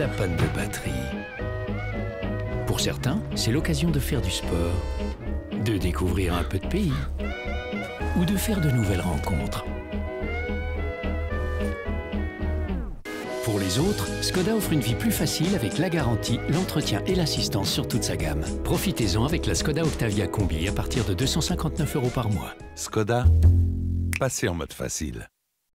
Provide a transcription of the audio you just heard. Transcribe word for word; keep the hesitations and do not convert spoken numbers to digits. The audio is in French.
la panne de batterie. Pour certains, c'est l'occasion de faire du sport, de découvrir un peu de pays ou de faire de nouvelles rencontres. Pour les autres, Skoda offre une vie plus facile avec la garantie, l'entretien et l'assistance sur toute sa gamme. Profitez-en avec la Skoda Octavia Combi à partir de deux cent cinquante-neuf euros par mois. Skoda, passez en mode facile.